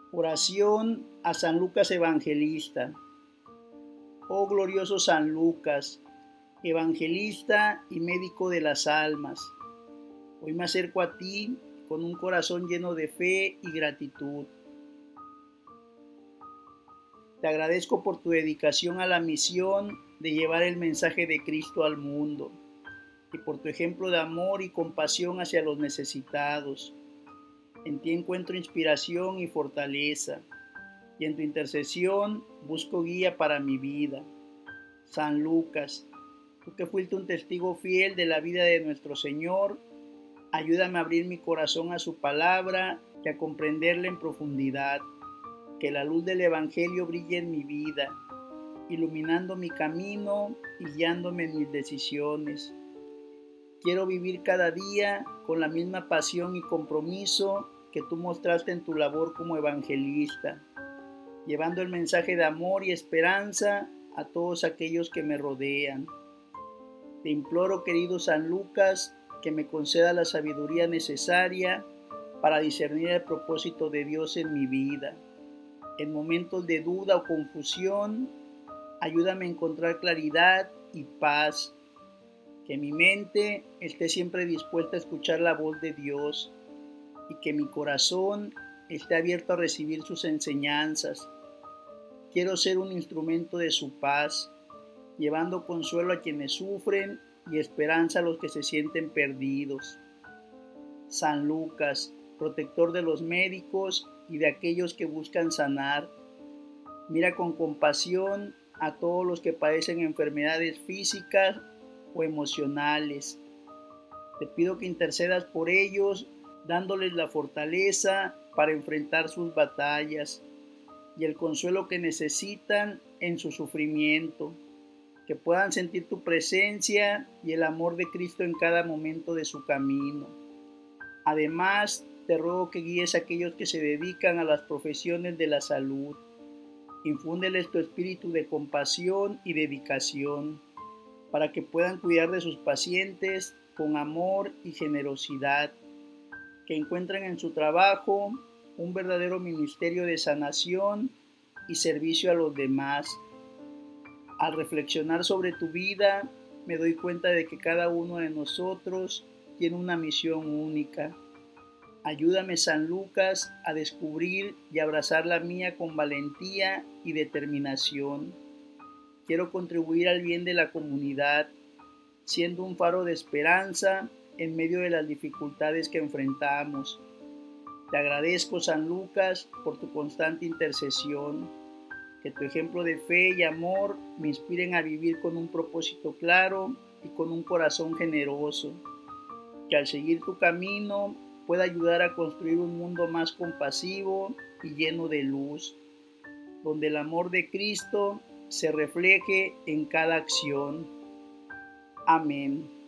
Oración a San Lucas Evangelista. Oh glorioso San Lucas, evangelista y médico de las almas, hoy me acerco a ti con un corazón lleno de fe y gratitud. Te agradezco por tu dedicación a la misión de llevar el mensaje de Cristo al mundo y por tu ejemplo de amor y compasión hacia los necesitados. En ti encuentro inspiración y fortaleza, y en tu intercesión busco guía para mi vida. San Lucas, tú que fuiste un testigo fiel de la vida de nuestro Señor, ayúdame a abrir mi corazón a su palabra y a comprenderla en profundidad. Que la luz del Evangelio brille en mi vida, iluminando mi camino y guiándome en mis decisiones. Quiero vivir cada día con la misma pasión y compromiso que tú mostraste en tu labor como evangelista, llevando el mensaje de amor y esperanza a todos aquellos que me rodean. Te imploro, querido San Lucas, que me conceda la sabiduría necesaria para discernir el propósito de Dios en mi vida. En momentos de duda o confusión, ayúdame a encontrar claridad y paz. Que mi mente esté siempre dispuesta a escuchar la voz de Dios y que mi corazón esté abierto a recibir sus enseñanzas. Quiero ser un instrumento de su paz, llevando consuelo a quienes sufren y esperanza a los que se sienten perdidos. San Lucas, protector de los médicos y de aquellos que buscan sanar, mira con compasión a todos los que padecen enfermedades físicas o emocionales. Te pido que intercedas por ellos, dándoles la fortaleza para enfrentar sus batallas y el consuelo que necesitan en su sufrimiento, que puedan sentir tu presencia y el amor de Cristo en cada momento de su camino. Además, te ruego que guíes a aquellos que se dedican a las profesiones de la salud. Infúndeles tu espíritu de compasión y dedicación, para que puedan cuidar de sus pacientes con amor y generosidad, que encuentren en su trabajo un verdadero ministerio de sanación y servicio a los demás. Al reflexionar sobre tu vida, me doy cuenta de que cada uno de nosotros tiene una misión única. Ayúdame, San Lucas, a descubrir y abrazar la mía con valentía y determinación. Quiero contribuir al bien de la comunidad, siendo un faro de esperanza en medio de las dificultades que enfrentamos. Te agradezco, San Lucas, por tu constante intercesión. Que tu ejemplo de fe y amor me inspiren a vivir con un propósito claro y con un corazón generoso. Que al seguir tu camino pueda ayudar a construir un mundo más compasivo y lleno de luz, donde el amor de Cristo se refleje en cada acción. Amén.